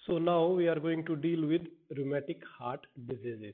So now we are going to deal with rheumatic heart diseases.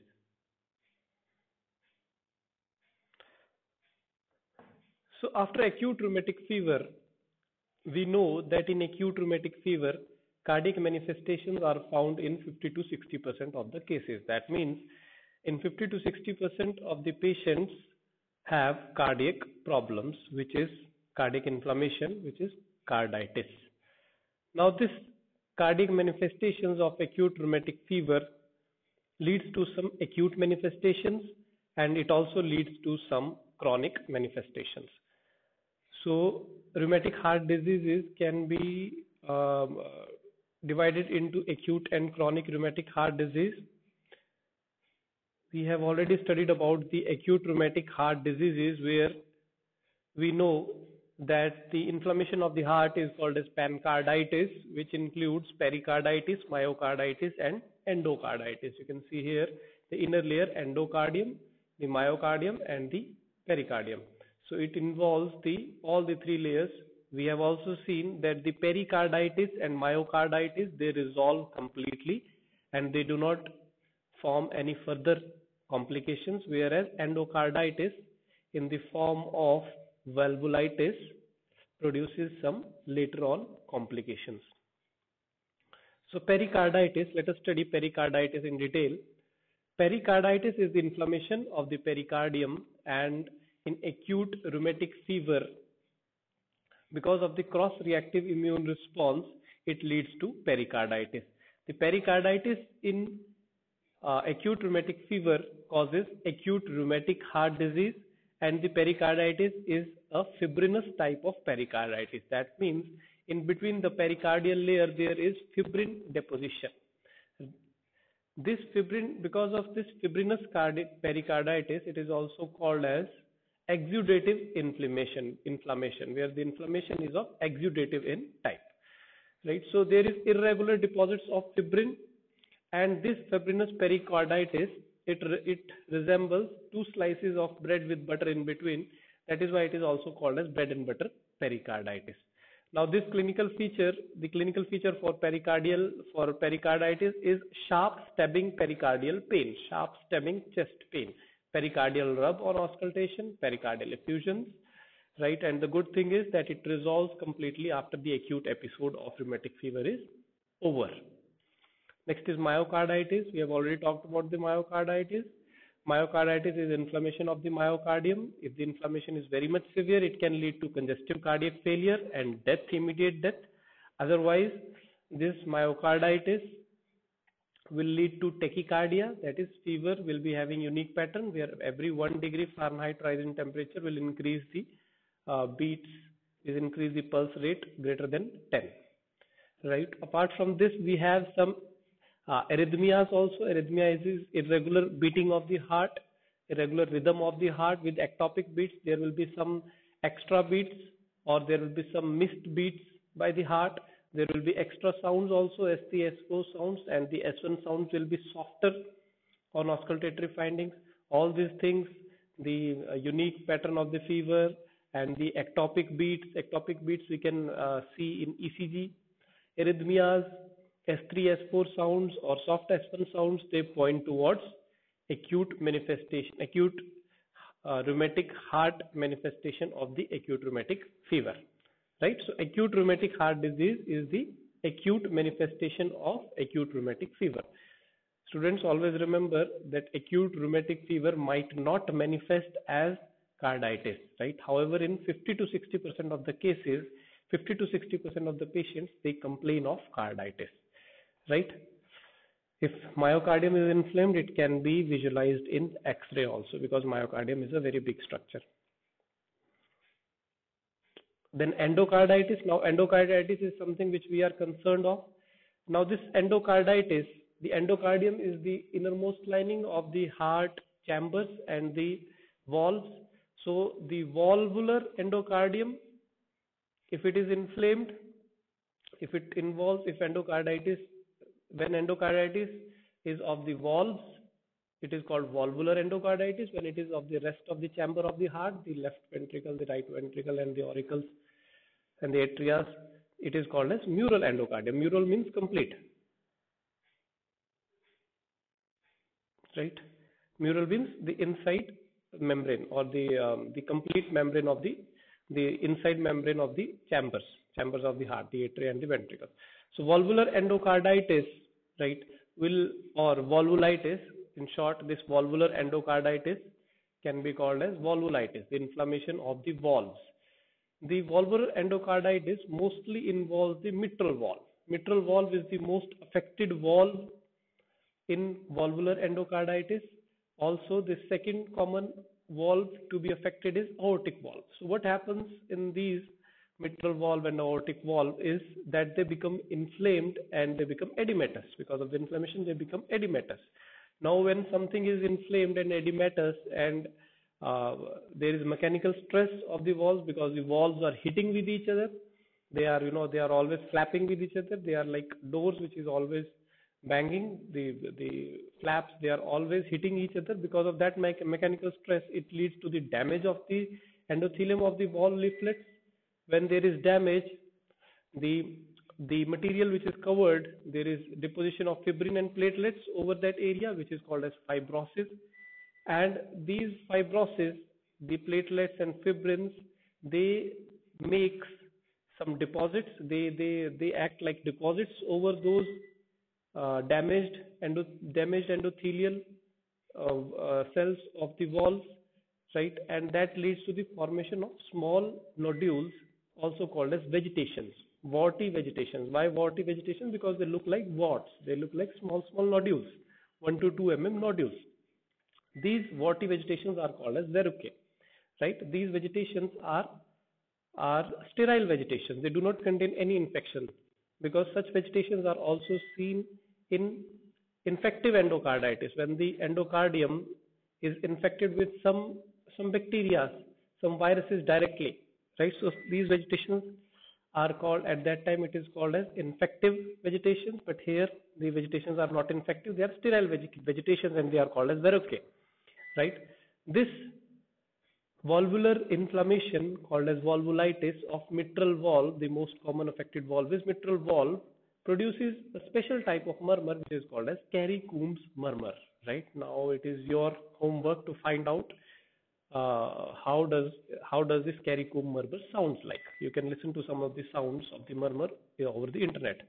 So after acute rheumatic fever, we know that in acute rheumatic fever, cardiac manifestations are found in 50 to 60% of the cases. That means in 50 to 60% of the patients have cardiac problems, which is cardiac inflammation, which is carditis. Now this cardiac manifestations of acute rheumatic fever leads to some acute manifestations and it also leads to some chronic manifestations. So rheumatic heart diseases can be divided into acute and chronic rheumatic heart disease. We have already studied about the acute rheumatic heart diseases where we know that the inflammation of the heart is called as pancarditis, which includes pericarditis, myocarditis and endocarditis. You can see here the inner layer endocardium, the myocardium and the pericardium. So it involves all the three layers. We have also seen that the pericarditis and myocarditis, they resolve completely and they do not form any further complications, whereas endocarditis in the form of valvulitis produces some later on complications. So pericarditis, let us study pericarditis in detail. Pericarditis is the inflammation of the pericardium, and in acute rheumatic fever, because of the cross-reactive immune response, it leads to pericarditis. The pericarditis in acute rheumatic fever causes acute rheumatic heart disease, and the pericarditis is a fibrinous type of pericarditis. That means in between the pericardial layer there is fibrin deposition. This fibrin, because of this fibrinous pericarditis, it is also called as exudative inflammation, where the inflammation is of exudative in type. Right? So there is irregular deposits of fibrin, and this fibrinous pericarditis, it resembles two slices of bread with butter in between. That is why it is also called as bread and butter pericarditis. Now this clinical feature, the clinical feature for pericarditis is sharp stabbing pericardial pain, sharp stabbing chest pain, pericardial rub or auscultation, pericardial effusions, right? And the good thing is that it resolves completely after the acute episode of rheumatic fever is over. Next is myocarditis. We have already talked about the myocarditis. Myocarditis is inflammation of the myocardium. If the inflammation is very much severe, it can lead to congestive cardiac failure and death, immediate death. Otherwise, this myocarditis will lead to tachycardia, that is fever will be having unique pattern where every 1 degree Fahrenheit rise in temperature will increase the beats, will increase the pulse rate greater than 10. Right. Apart from this, we have some arrhythmias also. Arrhythmia is irregular beating of the heart, irregular rhythm of the heart with ectopic beats. There will be some extra beats or there will be some missed beats by the heart. There will be extra sounds also, S3, S4 sounds, and the S1 sounds will be softer on auscultatory findings. All these things, the unique pattern of the fever and the ectopic beats we can see in ECG. Arrhythmias, S3, S4 sounds or soft S1 sounds, they point towards acute manifestation, acute rheumatic heart manifestation of the acute rheumatic fever. Right? So acute rheumatic heart disease is the acute manifestation of acute rheumatic fever. Students, always remember that acute rheumatic fever might not manifest as carditis, right? However, in 50 to 60% of the cases, 50 to 60% of the patients, they complain of carditis, right? If myocardium is inflamed, it can be visualized in X-ray also, because myocardium is a very big structure. Then endocarditis. Now endocarditis is something which we are concerned of. Now this endocarditis, the endocardium is the innermost lining of the heart chambers and the valves. So the valvular endocardium, if it is inflamed, if it involves, when endocarditis is of the valves, it is called valvular endocarditis. When it is of the rest of the chamber of the heart, the left ventricle, the right ventricle and the auricles and the atria, it is called as mural endocardium. Mural means complete. right? Mural means the inside membrane or the complete membrane of the inside membrane of the chambers of the heart, the atria and the ventricle. So valvular endocarditis, right, will or valvulitis, in short, this valvular endocarditis can be called as valvulitis, the inflammation of the valves. The valvular endocarditis mostly involves the mitral valve. Mitral valve is the most affected valve in valvular endocarditis. Also, the second common valve to be affected is aortic valve. So what happens in these mitral valve and aortic valve is that they become inflamed and they become edematous. Because of the inflammation, they become edematous. Now, when something is inflamed and edematous and there is mechanical stress of the valves because the valves are hitting with each other, they are, they are always flapping with each other. They are like doors which is always banging. The flaps, they are always hitting each other. Because of that mechanical stress, it leads to the damage of the endothelium of the valve leaflets. When there is damage, the material which is covered, there is deposition of fibrin and platelets over that area, which is called as fibrosis. And these fibrosis, the platelets and fibrins, they make some deposits. They act like deposits over those damaged endothelial cells of the valves, right? And that leads to the formation of small nodules, also called as vegetations, warty vegetations. Why warty vegetation? Because they look like warts. They look like small nodules, 1 to 2 mm nodules. These warty vegetations are called as verrucae, right? These vegetations are sterile vegetations. They do not contain any infection, because such vegetations are also seen in infective endocarditis, when the endocardium is infected with some bacteria, some viruses directly, right? So these vegetations are called, at that time it is called as infective vegetations, but here the vegetations are not infective, they are sterile vegetations, and they are called as verrucae, right? This valvular inflammation, called as valvulitis of mitral valve, the most common affected valve is mitral valve, produces a special type of murmur which is called as Carey-Coombs murmur. Right now, it is your homework to find out how does this Carey-Coombs murmur sounds like. You can listen to some of the sounds of the murmur over the internet.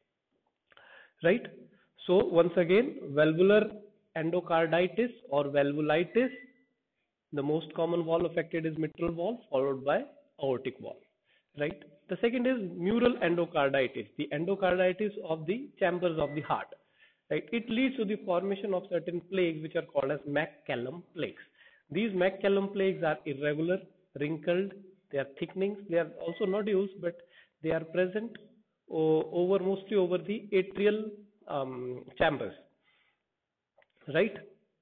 Right. So once again, valvular endocarditis or valvulitis. The most common valve affected is mitral valve, followed by aortic valve, right? The second is mural endocarditis, the endocarditis of the chambers of the heart, right? It leads to the formation of certain plaques which are called as McCallum plaques. These McCallum plaques are irregular, wrinkled, they are thickenings, they are also nodules, but they are present mostly over the atrial chambers, right?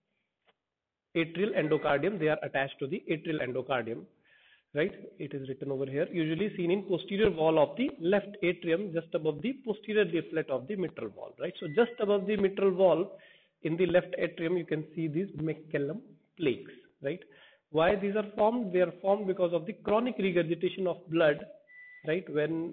Atrial endocardium, they are attached to the atrial endocardium, right? It is written over here, usually seen in posterior wall of the left atrium, just above the posterior leaflet of the mitral valve, right? So just above the mitral valve in the left atrium, you can see these McCallum plaques, right? Why these are formed? They are formed because of the chronic regurgitation of blood, right? When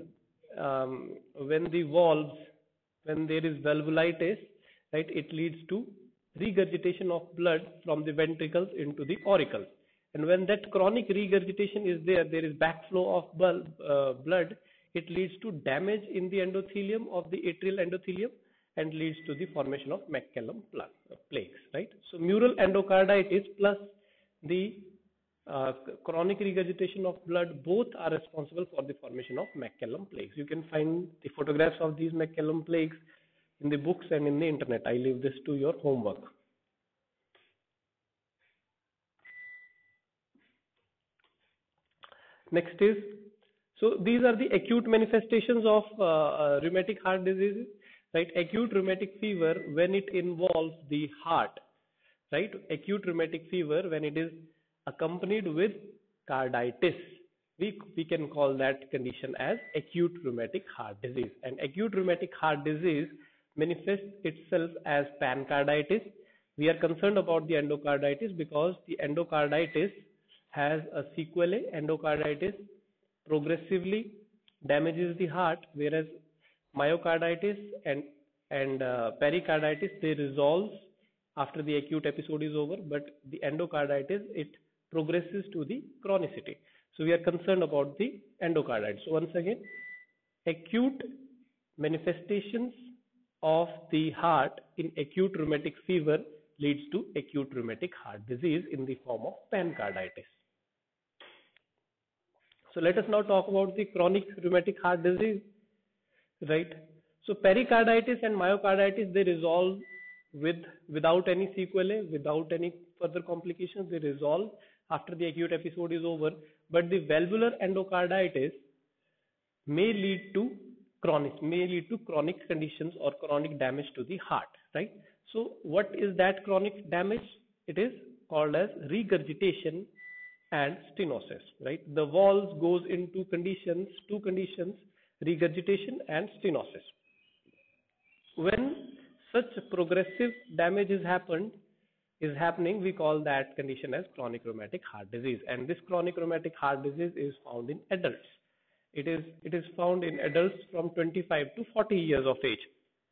the valves, when there is valvulitis, right, it leads to regurgitation of blood from the ventricles into the auricles. And when that chronic regurgitation is there, there is backflow of blood, it leads to damage in the endothelium of the atrial endothelium and leads to the formation of McCallum plaques, right? So mural endocarditis plus the chronic regurgitation of blood, both are responsible for the formation of McCallum plaques. You can find the photographs of these McCallum plaques in the books and in the internet. I leave this to your homework. Next is, so these are the acute manifestations of rheumatic heart diseases, right? Acute rheumatic fever when it involves the heart, right? Acute rheumatic fever when it is accompanied with carditis. We can call that condition as acute rheumatic heart disease. And acute rheumatic heart disease manifests itself as pancarditis. We are concerned about the endocarditis because the endocarditis has a sequelae. Endocarditis progressively damages the heart, whereas myocarditis and pericarditis, they resolve after the acute episode is over, but the endocarditis, it progresses to the chronicity. So we are concerned about the endocarditis. So once again, acute manifestations of the heart in acute rheumatic fever leads to acute rheumatic heart disease in the form of pancarditis. So let us now talk about the chronic rheumatic heart disease, right? So pericarditis and myocarditis, they resolve without any sequelae, without any further complications. They resolve after the acute episode is over. But the valvular endocarditis may lead to chronic conditions or chronic damage to the heart, right? So what is that chronic damage? It is called as regurgitation and stenosis, right? The valves goes into two conditions, regurgitation and stenosis. When such progressive damage is happening, we call that condition as chronic rheumatic heart disease. And this chronic rheumatic heart disease is found in adults. It is found in adults from 25 to 40 years of age.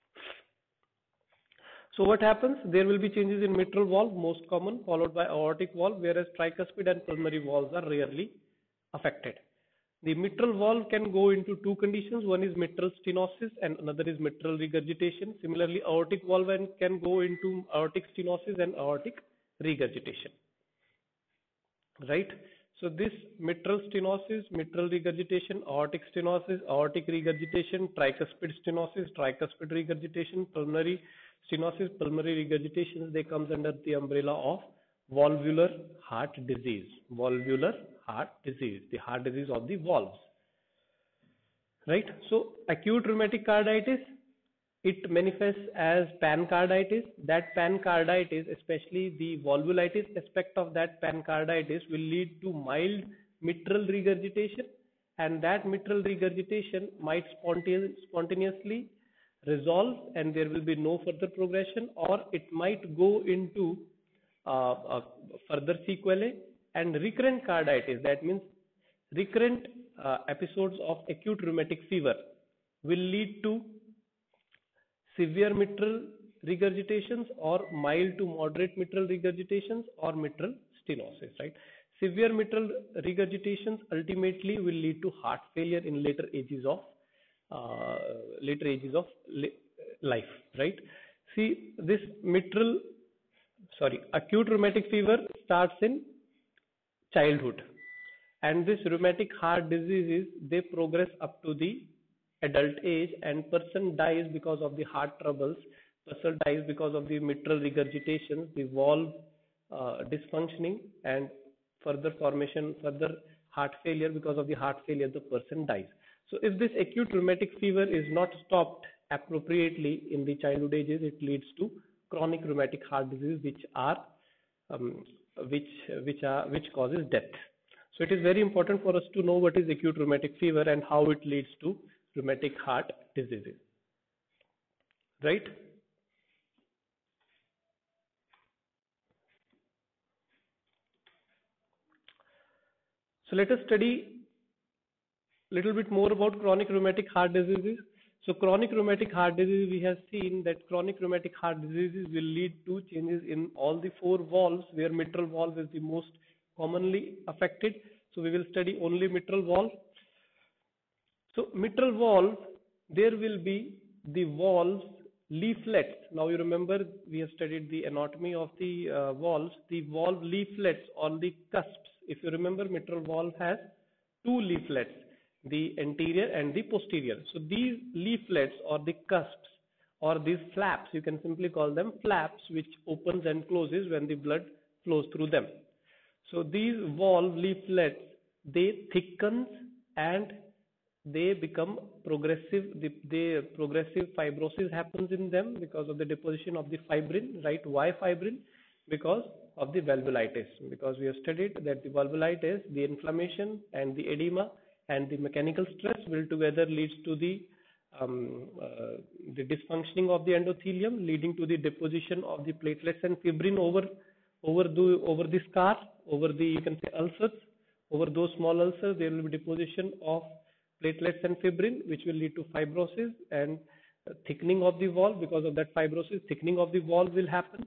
So what happens? There will be changes in mitral valve, most common, followed by aortic valve, whereas tricuspid and pulmonary valves are rarely affected. The mitral valve can go into two conditions. One is mitral stenosis and another is mitral regurgitation. Similarly, aortic valve can go into aortic stenosis and aortic regurgitation. Right? So this mitral stenosis, mitral regurgitation, aortic stenosis, aortic regurgitation, tricuspid stenosis, tricuspid regurgitation, pulmonary stenosis, pulmonary regurgitation, they comes under the umbrella of valvular heart disease. Valvular heart disease, the heart disease of the valves. Right? So acute rheumatic carditis, it manifests as pancarditis. That pancarditis, especially the valvulitis aspect of that pancarditis, will lead to mild mitral regurgitation, and that mitral regurgitation might spontaneously resolve and there will be no further progression, or it might go into further sequelae. And recurrent carditis, that means recurrent episodes of acute rheumatic fever, will lead to severe mitral regurgitations or mild to moderate mitral regurgitations or mitral stenosis, right? Severe mitral regurgitations ultimately will lead to heart failure in later ages of life, right? See, this acute rheumatic fever starts in childhood, and this rheumatic heart diseases, they progress up to the adult age, and person dies because of the heart troubles, person dies because of the mitral regurgitations, the valve dysfunctioning, and further heart failure. Because of the heart failure, the person dies. So if this acute rheumatic fever is not stopped appropriately in the childhood ages, it leads to chronic rheumatic heart disease, which causes death. So it is very important for us to know what is acute rheumatic fever and how it leads to rheumatic heart diseases, right? So let us study a little bit more about chronic rheumatic heart diseases. So chronic rheumatic heart disease, we have seen that chronic rheumatic heart diseases will lead to changes in all the four valves, where mitral valve is the most commonly affected. So we will study only mitral valve. So mitral valve, there will be the valves leaflets. Now you remember we have studied the anatomy of the valves. The valve leaflets on the cusps. If you remember, mitral valve has two leaflets, the anterior and the posterior. So these leaflets or the cusps or these flaps, you can simply call them flaps, which opens and closes when the blood flows through them. So these valve leaflets, they thicken and they become progressive. The progressive fibrosis happens in them because of the deposition of the fibrin, right? Why fibrin? Because of the valvulitis. Because we have studied that the valvulitis, the inflammation and the edema and the mechanical stress will together leads to the dysfunctioning of the endothelium, leading to the deposition of the platelets and fibrin over the scar, over the, you can say, ulcers. Over those small ulcers, there will be deposition of platelets and fibrin, which will lead to fibrosis and thickening of the valve. Because of that fibrosis, thickening of the valve will happen.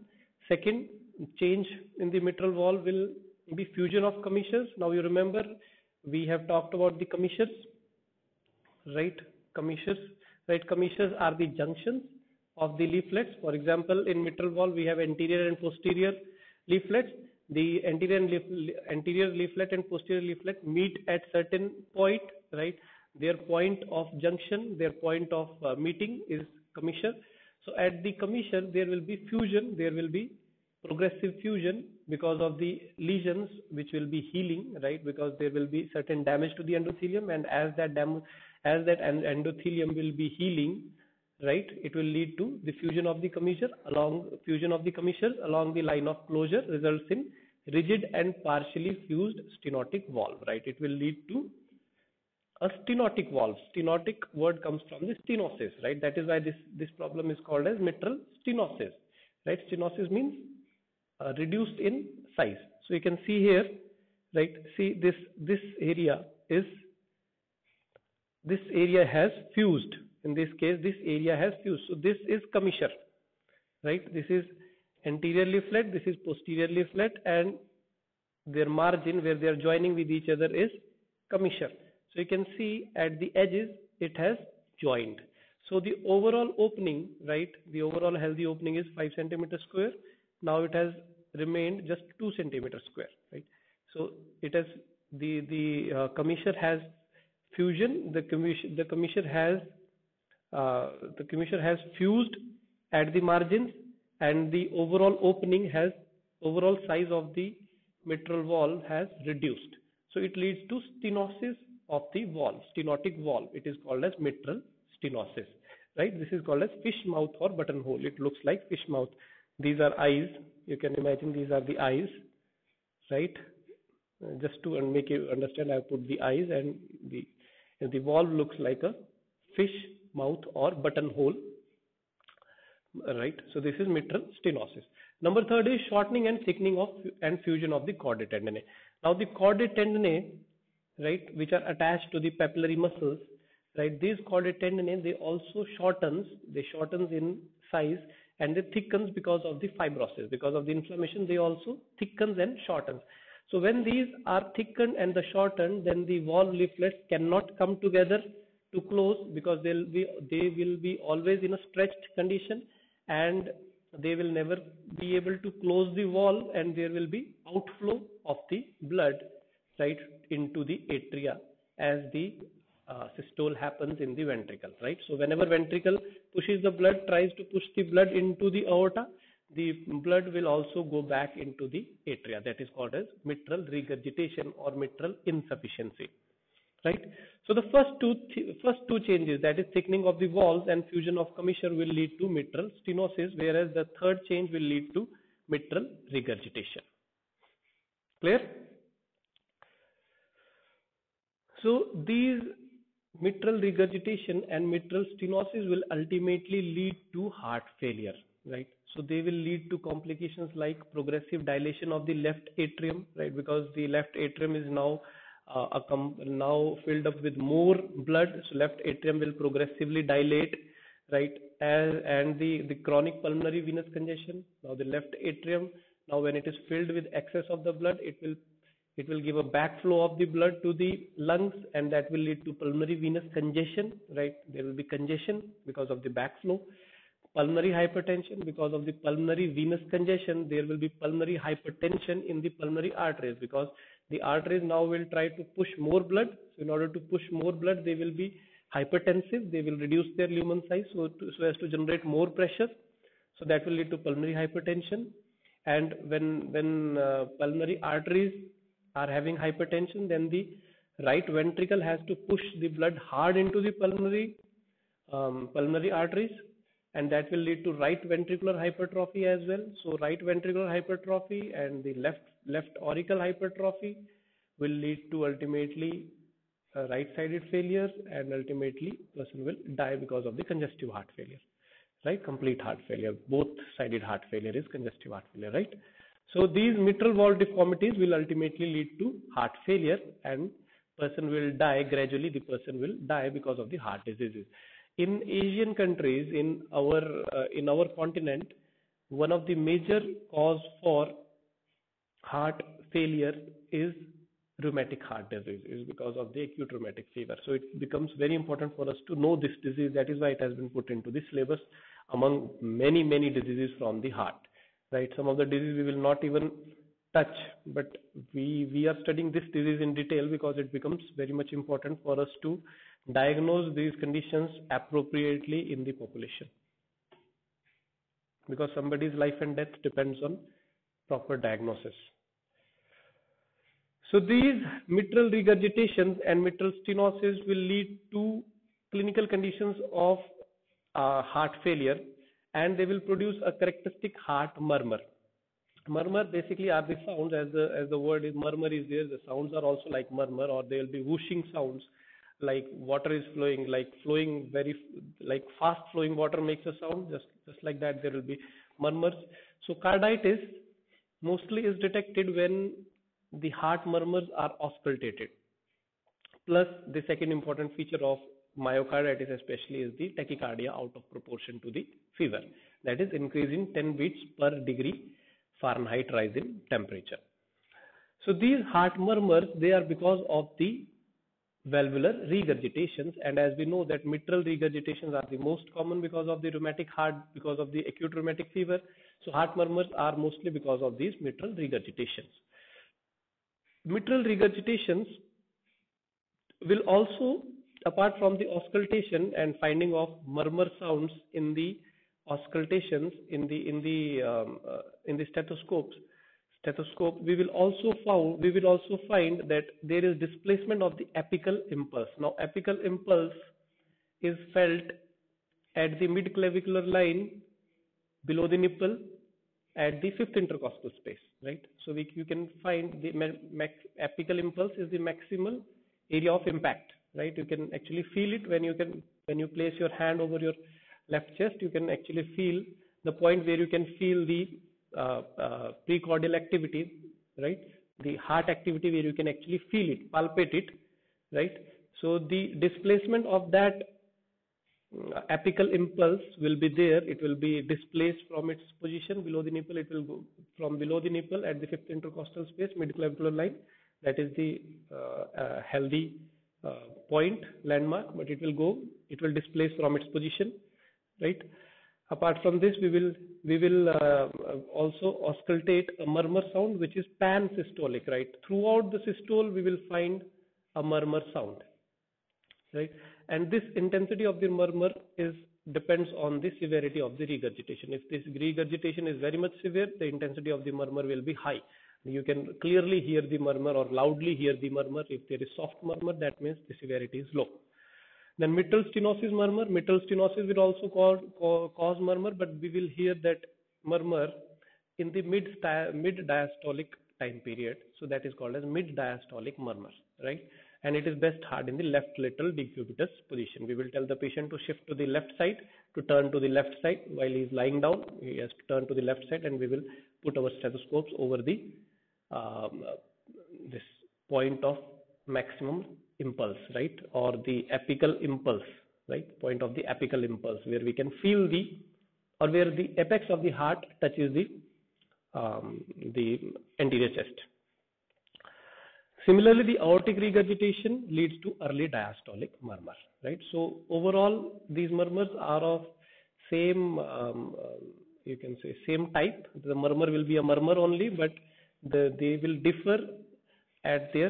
Second change in the mitral valve will be fusion of commissures. Now you remember we have talked about the commissures, right? Commissures, right? Commissures are the junctions of the leaflets. For example, in mitral valve we have anterior and posterior leaflets. The anterior leaflet and posterior leaflet meet at certain point, right? Their point of junction, their point of meeting is commissure. So at the commissure there will be fusion, there will be progressive fusion because of the lesions which will be healing, right? Because there will be certain damage to the endothelium, and as that endothelium will be healing, right, it will lead to the fusion of the commissures along the line of closure, results in rigid and partially fused stenotic valve, right? It will lead to a stenotic valve. Stenotic word comes from the stenosis, right? That is why this problem is called as mitral stenosis, right? Stenosis means reduced in size. So you can see here, right? See this area has fused. In this case, this area has fused. So this is commissure, right? This is anterior leaflet, this is posterior leaflet, and their margin where they are joining with each other is commissure. So you can see at the edges it has joined. So the overall opening, right? The overall healthy opening is 5 centimeter square. Now it has remained just 2 centimeter square, right? So it has the commissure has fusion. The commissure has fused at the margins, and the overall size of the mitral valve has reduced. So it leads to stenosis of the valve, stenotic valve. It is called as mitral stenosis, right? This is called as fish mouth or buttonhole. It looks like fish mouth. These are eyes. You can imagine these are the eyes, right? Just to make you understand, I have put the eyes, and the valve looks like a fish mouth or buttonhole, right? So this is mitral stenosis. Number third is shortening and thickening of and fusion of the chordae tendineae. Now the chordae tendineae, right, which are attached to the papillary muscles, right? These chordae tendineae, they also shortens in size, and they thickens because of the fibrosis, because of the inflammation. They also thickens and shortens. So when these are thickened and the shortened, then the valve leaflets cannot come together to close, because they will be always in a stretched condition, and they will never be able to close the valve, and there will be outflow of the blood right into the atria as the systole happens in the ventricle, right? So whenever ventricle pushes the blood, tries to push the blood into the aorta, the blood will also go back into the atria. That is called as mitral regurgitation or mitral insufficiency, right? So the first two changes, that is thickening of the valves and fusion of commissure, will lead to mitral stenosis, whereas the third change will lead to mitral regurgitation. Clear? So these mitral regurgitation and mitral stenosis will ultimately lead to heart failure, right? So they will lead to complications like progressive dilation of the left atrium, right? Because the left atrium is now filled up with more blood, so left atrium will progressively dilate, right? And the chronic pulmonary venous congestion. Now the left atrium, now when it is filled with excess of the blood, it will give a backflow of the blood to the lungs, and that will lead to pulmonary venous congestion, right? There will be congestion because of the backflow. Pulmonary hypertension, because of the pulmonary venous congestion, there will be pulmonary hypertension in the pulmonary arteries, because the arteries now will try to push more blood. So in order to push more blood, they will be hypertensive. They will reduce their lumen size so as to generate more pressure. So that will lead to pulmonary hypertension. And when pulmonary arteries are having hypertension, then the right ventricle has to push the blood hard into the pulmonary arteries, and that will lead to right ventricular hypertrophy as well. So right ventricular hypertrophy and the left auricle hypertrophy will lead to ultimately right-sided failure, and ultimately person will die because of the congestive heart failure, right? Complete heart failure, both sided heart failure is congestive heart failure, right? So these mitral valve deformities will ultimately lead to heart failure, and person will die gradually. The person will die because of the heart diseases. In Asian countries, in our continent, one of the major cause for heart failure is rheumatic heart disease, is because of the acute rheumatic fever. So it becomes very important for us to know this disease. That is why it has been put into the syllabus among many diseases from the heart, right? Some of the diseases we will not even touch, but we are studying this disease in detail because it becomes very much important for us to diagnose these conditions appropriately in the population, because somebody's life and death depends on proper diagnosis. So these mitral regurgitations and mitral stenosis will lead to clinical conditions of heart failure, and they will produce a characteristic heart murmur. Murmur basically are the sounds, as the word is murmur is there. The sounds are also like murmur, or they will be whooshing sounds, like water is flowing, like fast flowing water makes a sound. Just like that, there will be murmurs. So carditis mostly is detected when the heart murmurs are auscultated. Plus, the second important feature of myocarditis especially is the tachycardia out of proportion to the fever. That is increasing 10 beats per degree Fahrenheit rise in temperature. So these heart murmurs, they are because of the valvular regurgitations, and as we know that mitral regurgitations are the most common because of the rheumatic heart, because of the acute rheumatic fever. So heart murmurs are mostly because of these mitral regurgitations. Mitral regurgitations will also, apart from the auscultation and finding of murmur sounds in the auscultations in the stethoscope, we will also find that there is displacement of the apical impulse. Now, apical impulse is felt at the mid-clavicular line below the nipple at the fifth intercostal space, right? So you can find the apical impulse is the maximal area of impact, right? You can actually feel it when you place your hand over your left chest. You can actually feel the point where you can feel the precordial activity, right? The heart activity where you can actually feel it, palpate it, right? So the displacement of that apical impulse will be there. It will be displaced from its position below the nipple. It will go from below the nipple at the fifth intercostal space, midclavicular line. That is the healthy point landmark, but it will displace from its position, right? Apart from this, we will also auscultate a murmur sound, which is pan-systolic, right? Throughout the systole, we will find a murmur sound, right? And this intensity of the murmur depends on the severity of the regurgitation. If this regurgitation is very much severe, the intensity of the murmur will be high. You can clearly hear the murmur or loudly hear the murmur. If there is soft murmur, that means the severity is low. Then mitral stenosis murmur. Mitral stenosis will also cause murmur, but we will hear that murmur in the mid-diastolic time period. So that is called as mid-diastolic murmur, right? And it is best heard in the left lateral decubitus position. We will tell the patient to shift to the left side, to turn to the left side while he is lying down. He has to turn to the left side, and we will put our stethoscopes over the this point of maximum impulse, right, or the apical impulse, right, point of the apical impulse, where we can feel or where the apex of the heart touches the anterior chest. Similarly, the aortic regurgitation leads to early diastolic murmur, right? So overall, these murmurs are of same, you can say same type. The murmur will be a murmur only, but they will differ at their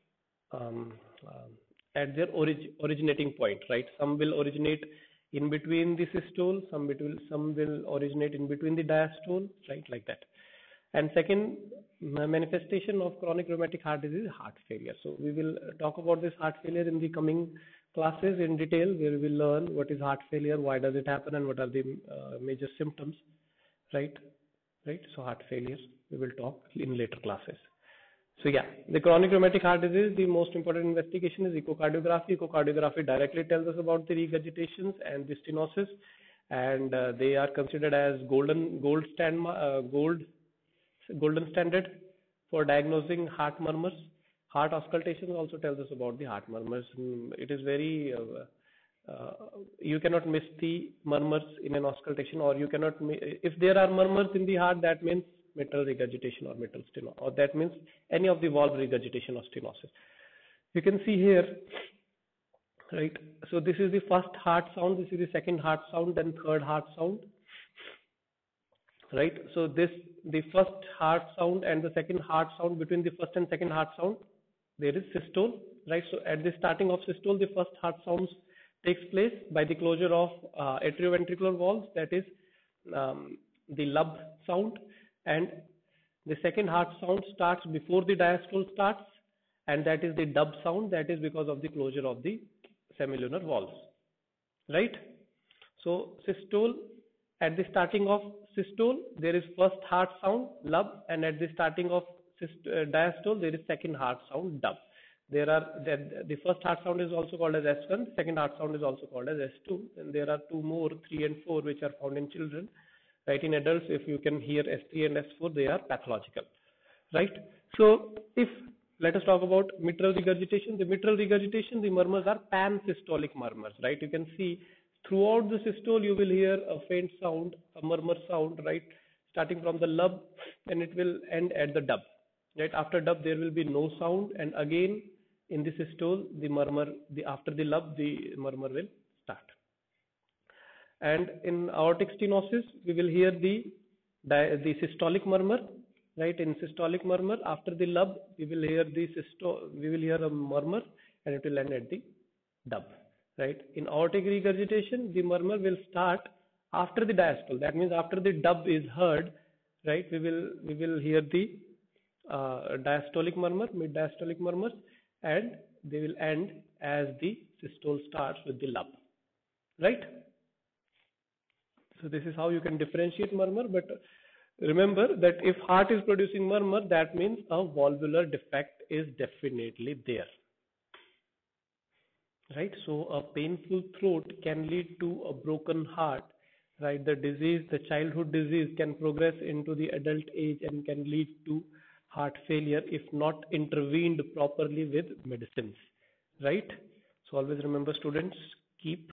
originating point, right? Some will originate in between the systole, some will originate in between the diastole, right, like that. And second manifestation of chronic rheumatic heart disease is heart failure. So we will talk about this heart failure in the coming classes in detail, where we will learn what is heart failure, why does it happen, and what are the major symptoms, right? So heart failure we will talk in later classes. So yeah, the chronic rheumatic heart disease, the most important investigation is echocardiography. Echocardiography directly tells us about the regurgitations and the stenosis, and they are considered as gold standard for diagnosing heart murmurs. Heart auscultation also tells us about the heart murmurs. It is very you cannot miss the murmurs in an auscultation, or you cannot, if there are murmurs in the heart, that means mitral regurgitation or mitral stenosis, or that means any of the valve regurgitation or stenosis. You can see here, right? So this is the first heart sound, this is the second heart sound, then third heart sound, right? So the first heart sound and the second heart sound, between the first and second heart sound, there is systole, right? So at the starting of systole, the first heart sounds takes place by the closure of atrioventricular valves, that is the lub sound, and the second heart sound starts before the diastole starts, and that is the dub sound, that is because of the closure of the semilunar valves, right? So systole, at the starting of systole, there is first heart sound, lub, and at the starting of diastole, there is second heart sound, dub. The first heart sound is also called as S1, the second heart sound is also called as S2, and there are two more, 3 and 4, which are found in children. Right, in adults, if you can hear S3 and S4, they are pathological. Right. So, let us talk about mitral regurgitation. The mitral regurgitation, the murmurs are pansystolic murmurs. Right. You can see throughout the systole, you will hear a faint sound, a murmur sound. Right, starting from the lub, and it will end at the dub. Right. After dub, there will be no sound, and again in the systole, the murmur, after the lub, the murmur will start. And in aortic stenosis, we will hear the systolic murmur, right? In systolic murmur, after the lub, we will hear a murmur, and it will end at the dub, right? In aortic regurgitation, the murmur will start after the diastole. That means after the dub is heard, right? We will hear the diastolic murmur, mid-diastolic murmurs, and they will end as the systole starts with the lub, right? So this is how you can differentiate murmur, but remember that if heart is producing murmur, that means a valvular defect is definitely there. Right? So a painful throat can lead to a broken heart. Right? The childhood disease can progress into the adult age and can lead to heart failure if not intervened properly with medicines. Right? So always remember, students, keep